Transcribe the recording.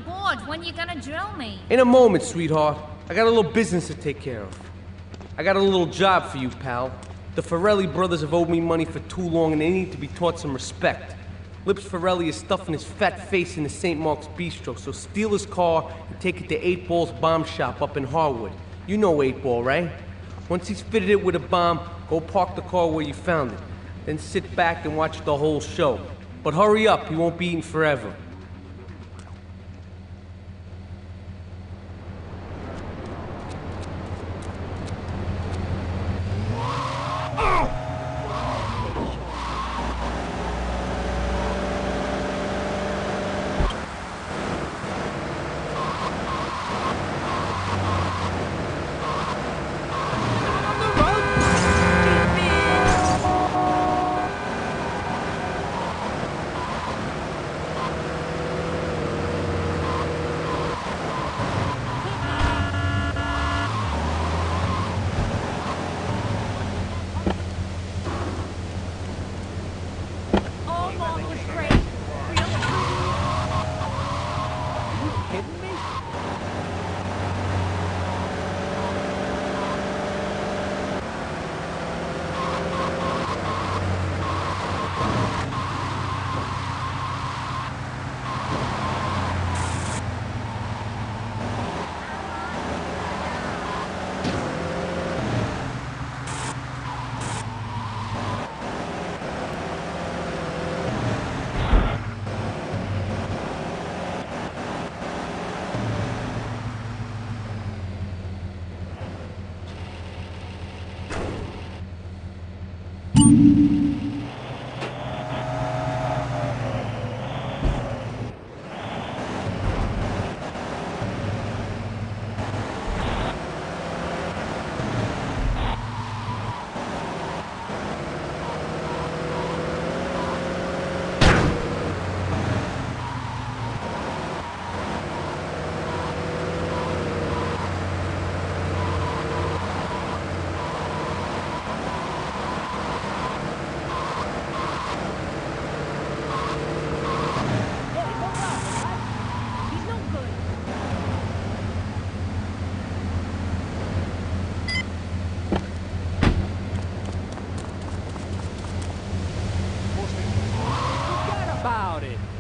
bored. When you gonna drill me? In a moment, sweetheart. I got a little business to take care of. I got a little job for you, pal. The Forelli brothers have owed me money for too long and they need to be taught some respect. Lips Forelli is stuffing his fat face in the St. Mark's Bistro, so steal his car and take it to 8 Ball's bomb shop up in Harwood. You know 8 Ball, right? Once he's fitted it with a bomb, go park the car where you found it. Then sit back and watch the whole show. But hurry up, he won't be eating forever. About it.